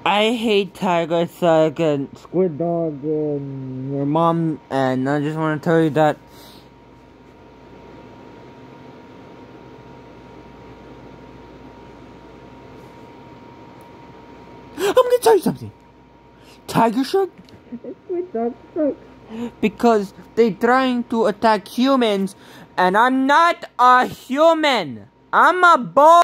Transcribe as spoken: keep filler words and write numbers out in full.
I hate Tiger Suck and Squid Dog and your mom, and I just want to tell you that I'm gonna tell you something. Tiger Shark and Squid Dog suck because they're trying to attack humans, and I'm not a human. I'm a boy.